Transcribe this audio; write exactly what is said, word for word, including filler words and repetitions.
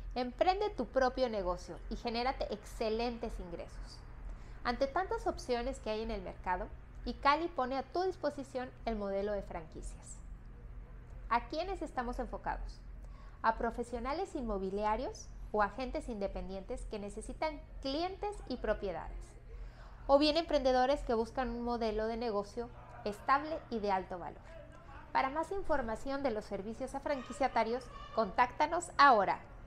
Emprende tu propio negocio y genérate excelentes ingresos. Ante tantas opciones que hay en el mercado, Icali pone a tu disposición el modelo de franquicias. ¿A quiénes estamos enfocados? A profesionales inmobiliarios o agentes independientes que necesitan clientes y propiedades, o bien emprendedores que buscan un modelo de negocio estable y de alto valor. Para más información de los servicios a franquiciatarios, contáctanos ahora.